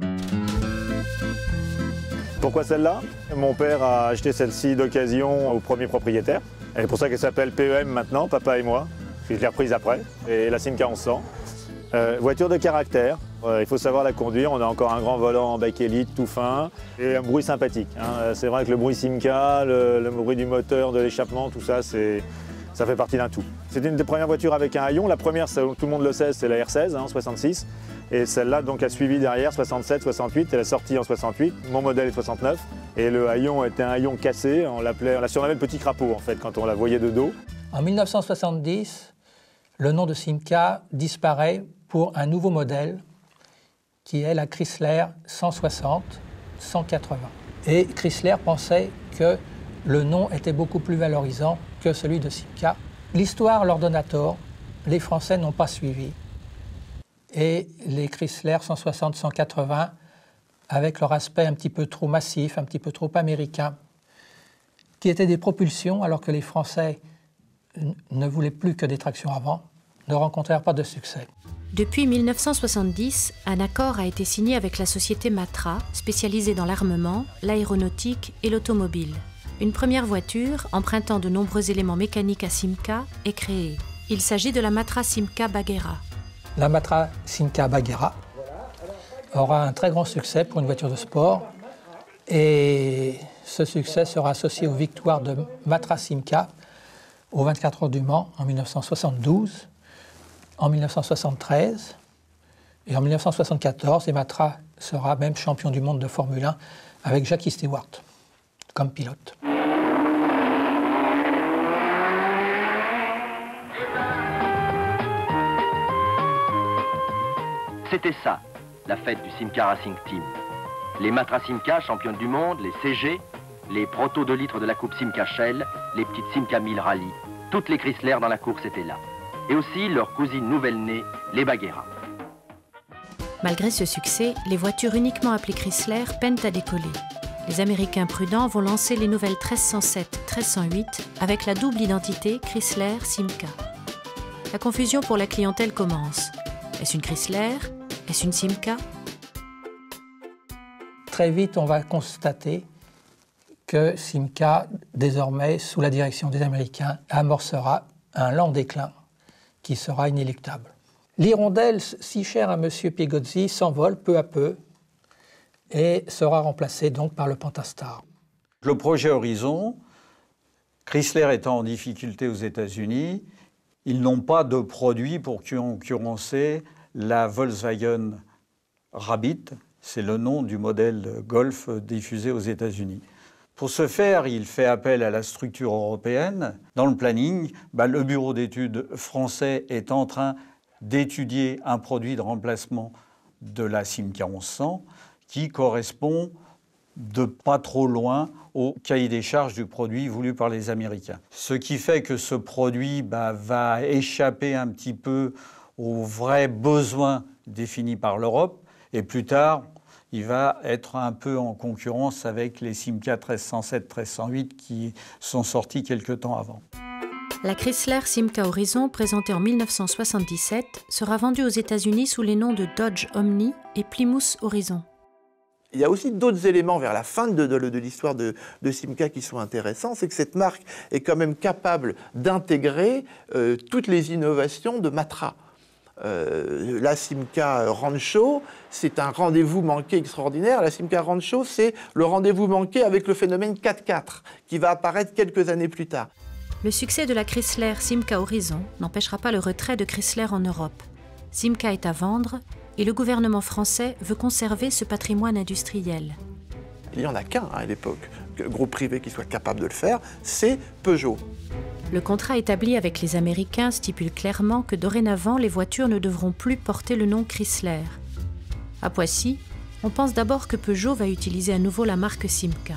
Pourquoi celle-là? Mon père a acheté celle-ci d'occasion au premier propriétaire. Et c'est pour ça qu'elle s'appelle P E M maintenant, papa et moi. Je l'ai reprise après. Et la Simca onze cents. Euh, voiture de caractère. Euh, il faut savoir la conduire. On a encore un grand volant en bakélite tout fin. Et un bruit sympathique. Hein. C'est vrai que le bruit Simca, le, le bruit du moteur, de l'échappement, tout ça, c'est... ça fait partie d'un tout. C'est une des premières voitures avec un haillon. La première, ça, tout le monde le sait, c'est la R seize en hein, soixante-six. Et celle-là donc, a suivi derrière, soixante-sept, soixante-huit. Elle est sortie en soixante-huit. Mon modèle est soixante-neuf. Et le haillon était un haillon cassé. On l'appelait, on la surnommait le petit crapaud, en fait, quand on la voyait de dos. En mille neuf cent soixante-dix, le nom de Simca disparaît pour un nouveau modèle qui est la Chrysler cent soixante cent quatre-vingts. Et Chrysler pensait que le nom était beaucoup plus valorisant que celui de Simca. L'histoire leur donne à tort, les Français n'ont pas suivi. Et les Chrysler cent soixante cent quatre-vingts, avec leur aspect un petit peu trop massif, un petit peu trop américain, qui étaient des propulsions alors que les Français ne voulaient plus que des tractions avant, ne rencontrèrent pas de succès. Depuis mille neuf cent soixante-dix, un accord a été signé avec la société Matra, spécialisée dans l'armement, l'aéronautique et l'automobile. Une première voiture, empruntant de nombreux éléments mécaniques à Simca, est créée. Il s'agit de la Matra Simca Bagheera. La Matra Simca Bagheera aura un très grand succès pour une voiture de sport et ce succès sera associé aux victoires de Matra Simca aux vingt-quatre heures du Mans en mille neuf cent soixante-douze, en mille neuf cent soixante-treize et en mille neuf cent soixante-quatorze, et Matra sera même champion du monde de Formule un avec Jackie Stewart comme pilote. C'était ça, la fête du Simca Racing Team. Les Matra Simca, championnes du monde, les C G, les protos de litres de la coupe Simca Shell, les petites Simca mille Rally, toutes les Chrysler dans la course étaient là. Et aussi leur cousine nouvelle-née, les Bagheera. Malgré ce succès, les voitures uniquement appelées Chrysler peinent à décoller. Les Américains prudents vont lancer les nouvelles treize cent sept, treize cent huit avec la double identité Chrysler-Simca. La confusion pour la clientèle commence. Est-ce une Chrysler? Est-ce une Simca? Très vite, on va constater que Simca, désormais, sous la direction des Américains, amorcera un lent déclin qui sera inéluctable. L'hirondelle, si chère à M. Pigozzi, s'envole peu à peu et sera remplacée donc par le Pentastar. Le projet Horizon, Chrysler étant en difficulté aux États-Unis, ils n'ont pas de produit pour concurrencer la Volkswagen Rabbit, c'est le nom du modèle Golf diffusé aux États-Unis. Pour ce faire, il fait appel à la structure européenne. Dans le planning, bah, le bureau d'études français est en train d'étudier un produit de remplacement de la Simca onze cents qui correspond de pas trop loin au cahier des charges du produit voulu par les Américains. Ce qui fait que ce produit bah, va échapper un petit peu aux vrais besoins définis par l'Europe et plus tard, il va être un peu en concurrence avec les Simca treize cent sept, treize cent huit qui sont sortis quelque temps avant. La Chrysler Simca Horizon, présentée en mille neuf cent soixante-dix-sept, sera vendue aux États-Unis sous les noms de Dodge Omni et Plymouth Horizon. Il y a aussi d'autres éléments vers la fin de, de, de l'histoire de, de Simca qui sont intéressants, c'est que cette marque est quand même capable d'intégrer euh, toutes les innovations de Matra. Euh, la Simca Rancho, c'est un rendez-vous manqué extraordinaire. La Simca Rancho, c'est le rendez-vous manqué avec le phénomène quatre quatre, qui va apparaître quelques années plus tard. Le succès de la Chrysler Simca Horizon n'empêchera pas le retrait de Chrysler en Europe. Simca est à vendre et le gouvernement français veut conserver ce patrimoine industriel. Il n'y en a qu'un hein, à l'époque, groupe privé qui soit capable de le faire, c'est Peugeot. Le contrat établi avec les Américains stipule clairement que dorénavant, les voitures ne devront plus porter le nom Chrysler. À Poissy, on pense d'abord que Peugeot va utiliser à nouveau la marque Simca.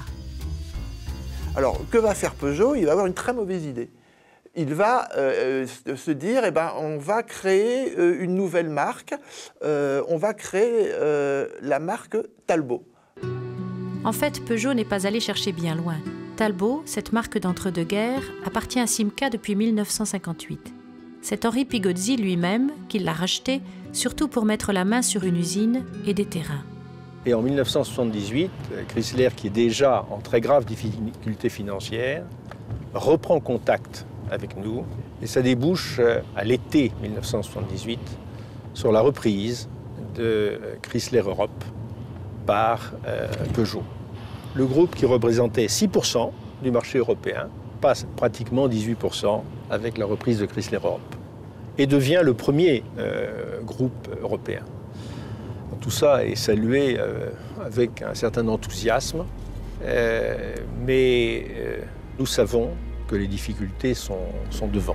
Alors, que va faire Peugeot? Il va avoir une très mauvaise idée. Il va euh, se dire, eh ben, on va créer euh, une nouvelle marque, euh, on va créer euh, la marque Talbot. En fait, Peugeot n'est pas allé chercher bien loin. Talbot, cette marque d'entre-deux-guerres, appartient à Simca depuis mille neuf cent cinquante-huit. C'est Henri Pigozzi lui-même qui l'a racheté, surtout pour mettre la main sur une usine et des terrains. Et en mille neuf cent soixante-dix-huit, Chrysler, qui est déjà en très grave difficulté financière, reprend contact avec nous et ça débouche à l'été mille neuf cent soixante-dix-huit sur la reprise de Chrysler Europe par euh, Peugeot. Le groupe qui représentait six pour cent du marché européen passe pratiquement dix-huit pour cent avec la reprise de Chrysler Europe et devient le premier euh, groupe européen. Tout ça est salué euh, avec un certain enthousiasme, euh, mais euh, nous savons que les difficultés sont, sont devant.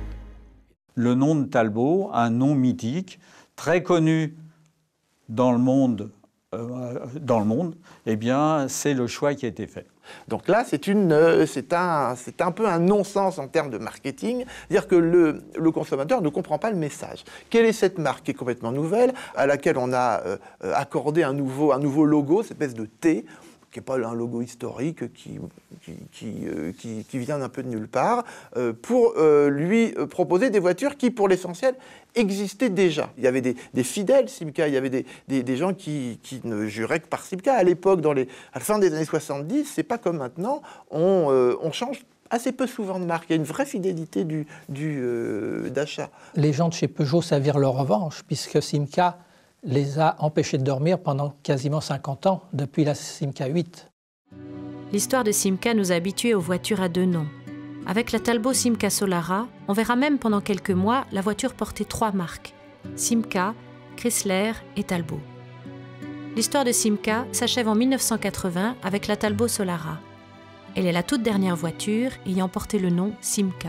Le nom de Talbot, un nom mythique, très connu dans le monde, euh, dans le monde, eh bien, c'est le choix qui a été fait. Donc là, c'est euh, un, un peu un non-sens en termes de marketing, c'est-à-dire que le, le consommateur ne comprend pas le message. Quelle est cette marque qui est complètement nouvelle, à laquelle on a euh, accordé un nouveau, un nouveau logo, cette espèce de T, qui n'est pas un logo historique, qui, qui, qui, euh, qui, qui vient d'un peu de nulle part, euh, pour euh, lui proposer des voitures qui, pour l'essentiel, existaient déjà. Il y avait des, des fidèles Simca, il y avait des, des, des gens qui, qui ne juraient que par Simca. À l'époque, dans les, à la fin des années soixante-dix, c'est pas comme maintenant, on, euh, on change assez peu souvent de marque. Il y a une vraie fidélité du, du, euh, d'achat. Les gens de chez Peugeot servirent leur revanche, puisque Simca les a empêchés de dormir pendant quasiment cinquante ans, depuis la Simca huit. L'histoire de Simca nous a habitués aux voitures à deux noms. Avec la Talbot Simca Solara, on verra même pendant quelques mois la voiture porter trois marques, Simca, Chrysler et Talbot. L'histoire de Simca s'achève en mille neuf cent quatre-vingts avec la Talbot Solara. Elle est la toute dernière voiture ayant porté le nom Simca.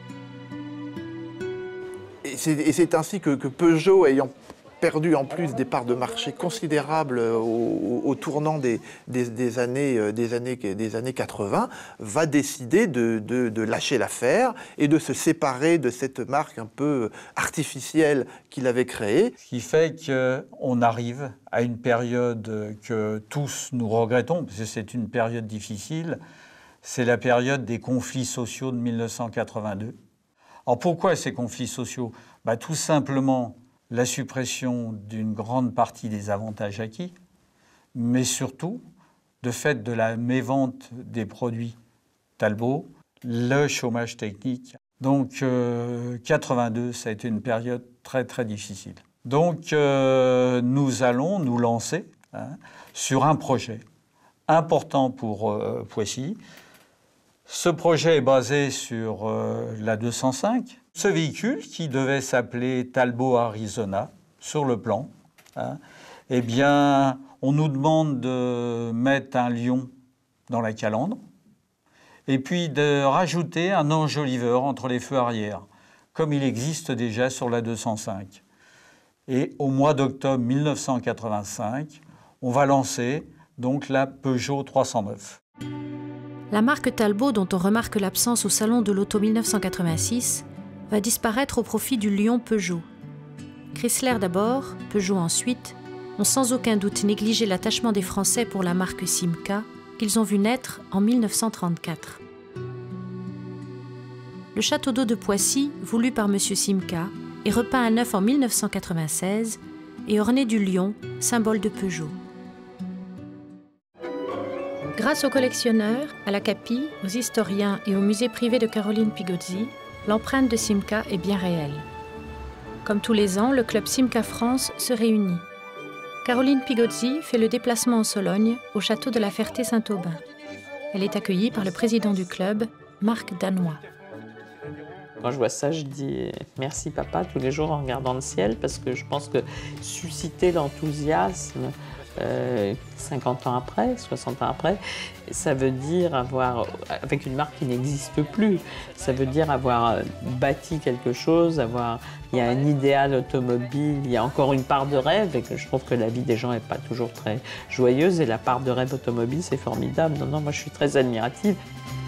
Et c'est ainsi que, que Peugeot, ayant perdu en plus des parts de marché considérables au, au tournant des, des, des, années, des, années, des années quatre-vingts, va décider de, de, de lâcher l'affaire et de se séparer de cette marque un peu artificielle qu'il avait créée. Ce qui fait qu'on arrive à une période que tous nous regrettons, parce que c'est une période difficile, c'est la période des conflits sociaux de mille neuf cent quatre-vingt-deux. Alors pourquoi ces conflits sociaux? Bah, tout simplement la suppression d'une grande partie des avantages acquis, mais surtout, de fait de la mévente des produits Talbot, le chômage technique. Donc, euh, quatre-vingt-deux, ça a été une période très, très difficile. Donc, euh, nous allons nous lancer hein, sur un projet important pour euh, Poissy. Ce projet est basé sur euh, la deux cent cinq. Ce véhicule, qui devait s'appeler Talbot Arizona, sur le plan, hein, eh bien, on nous demande de mettre un lion dans la calandre et puis de rajouter un enjoliveur entre les feux arrière, comme il existe déjà sur la deux cent cinq. Et au mois d'octobre mille neuf cent quatre-vingt-cinq, on va lancer donc la Peugeot trois cent neuf. La marque Talbot, dont on remarque l'absence au Salon de l'Auto mille neuf cent quatre-vingt-six, va disparaître au profit du Lion Peugeot. Chrysler d'abord, Peugeot ensuite, ont sans aucun doute négligé l'attachement des Français pour la marque Simca, qu'ils ont vu naître en mille neuf cent trente-quatre. Le château d'eau de Poissy, voulu par M. Simca, est repeint à neuf en mille neuf cent quatre-vingt-seize et orné du lion, symbole de Peugeot. Grâce aux collectionneurs, à l'A-C-A-P I, aux historiens et au musée privé de Caroline Pigozzi, l'empreinte de Simca est bien réelle. Comme tous les ans, le club Simca France se réunit. Caroline Pigozzi fait le déplacement en Sologne, au château de la Ferté-Saint-Aubin. Elle est accueillie par le président du club, Marc Danois. Quand je vois ça, je dis merci papa tous les jours en regardant le ciel, parce que je pense que susciter l'enthousiasme euh, cinquante ans après, soixante ans après, ça veut dire avoir, avec une marque qui n'existe plus, ça veut dire avoir bâti quelque chose, avoir, il y a un idéal automobile, il y a encore une part de rêve, et que je trouve que la vie des gens n'est pas toujours très joyeuse, et la part de rêve automobile, c'est formidable. Non, non, moi je suis très admirative.